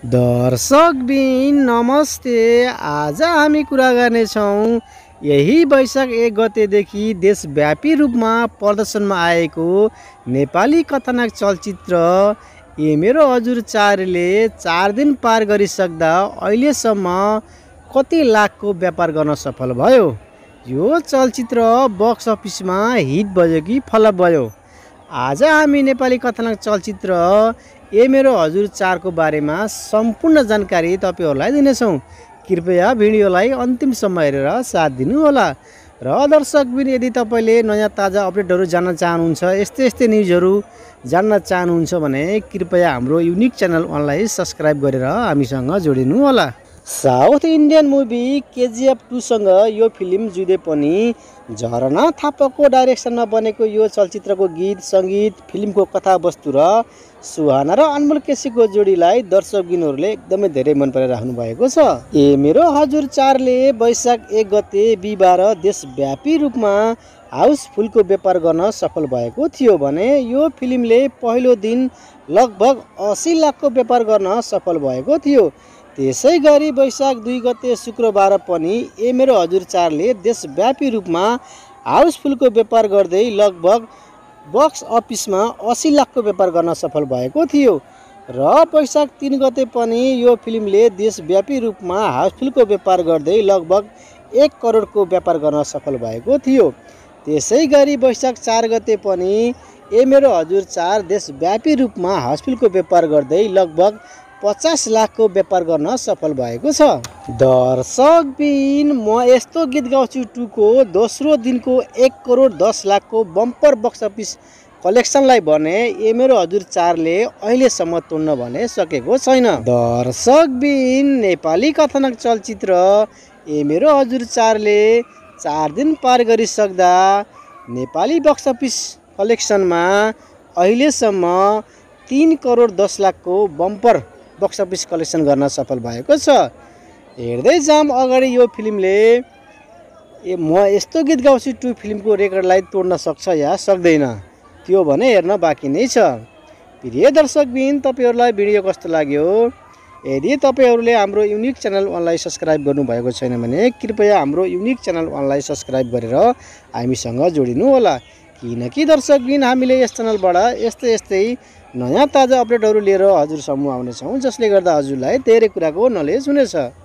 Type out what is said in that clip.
दर्शकबिन नमस्ते। आज हामी कुरा गर्नेछौँ यही वैशाख 1 गतेदेखि देशव्यापी रूपमा प्रदर्शनमा आएको नेपाली कथानक चलचित्र ए मेरो हजुर 4ले 4 दिन पार गरिसक्दा अहिलेसम्म कति लाखको व्यापार गर्न सफल भयो। यो चलचित्र बक्स अफिसमा हिट भयो कि फ्लप भयो। आज हामी नेपाली कथानक चलचित्र ए मेरो हजुर 4 को बारेमा सम्पूर्ण जानकारी तपाईहरुलाई दिनेछौँ। कृपया भिडियोलाई अन्तिमसम्म हेरेर साथ दिनुहोला। र दर्शकबिन यदि तपाईले नयाँ ताजा अपडेटहरु जान्न चाहनुहुन्छ, यस्तै न्युजहरु जान्न चाहनुहुन्छ भने कृपया हाम्रो युनिक च्यानल अनलाई सब्स्क्राइब गरेर हामीसँग जोडिनु होला। साउथ इन्डियन मुभी केजीएफ 2 सँग यो फिल्म जुधे पनि झरना थापाको डाइरेक्सनमा बनेको यो चलचित्रको गीत संगीत, फिल्मको कथावस्तु र सुहाना र अनमोल केसीको जोडीलाई दर्शकबिनहरुले एकदमै धेरै मन पराइराख्नु भएको छ। ए मेरो हजुर 4ले वैशाख 1 गते बिहीबार देशव्यापी रूपमा हाउसफुलको व्यापार गर्न सफल भएको थियो भने यो फिल्मले पहिलो दिन लगभग 80 लाखको व्यापार गर्न सफल भएको थियो। त्यसैगरी वैशाख 2 गते शुक्रबार पनि ए मेरो हजुर 4ले देशव्यापी रूपमा हाउसफुलको व्यापार गर्दै लगभग बक्स अफिसमा 80 लाखको व्यापार गर्न सफल भएको थियो। र वैशाख 3 गते पनि यो फिल्मले देशव्यापी रूपमा हाउसफुलको व्यापार गर्दै लगभग 1 करोडको व्यापार गर्न सफल भएको थियो। त्यसैगरी वैशाख 4 गते पनि ए मेरो हजुर 4 देशव्यापी रूपमा हाउसफुलको व्यापार गर्दै लगभग 50 लाखको व्यापार गर्न सफल भएको छ। दर्शकबिन म यस्तो गीत गाउँछु 2 को दोस्रो दिनको 1 करोड 10 लाखको बम्पर बक्स अफिस कलेक्सनलाई भने ए मेरो हजुर 4ले अहिलेसम्म तोड्न भने सकेको छैन। दर्शकबिन नेपाली कथानक चलचित्र ए मेरो हजुर 4ले 4 दिन पार गरिसक्दा नेपाली बक्स अफिस कलेक्सनमा अहिलेसम्म 3 करोड 10 लाखको बम्पर बक्स अफिस कलेक्सन गर्न सफल भएको छ। हेर्दै जाम अगाडि यो फिल्मले म यस्तो गीत गाउँछु 2 फिल्मको रेकर्डलाई तोड्न सक्छ या सक्दैन, त्यो भने हेर्न बाँकी नै छ। प्रिय दर्शकबिन तपाईहरुलाई भिडियो कस्तो लाग्यो? यदि तपाईहरुले हाम्रो युनिक च्यानल अनलाई सब्स्क्राइब गर्नुभएको छैन भने कृपया हाम्रो युनिक च्यानल अनलाई सब्स्क्राइब गरेर हामीसँग जोडिनु होला। किनकि दर्शकबिन हामीले यस च्यानलबाट यस्तै नयाँ ताजा अपडेटहरु लिएर हजुर सम्मु आउनेछौँ, जसले गर्दा हजुरलाई धेरै कुराको नलेज हुनेछ।